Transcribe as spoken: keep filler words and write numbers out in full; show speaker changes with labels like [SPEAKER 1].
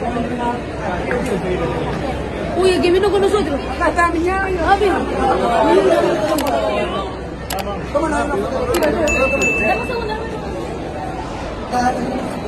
[SPEAKER 1] Uy, el que vino con nosotros.
[SPEAKER 2] Acá está mi ñaño.
[SPEAKER 1] Ah, bien.
[SPEAKER 2] Toma la foto.
[SPEAKER 1] Dame un segundo.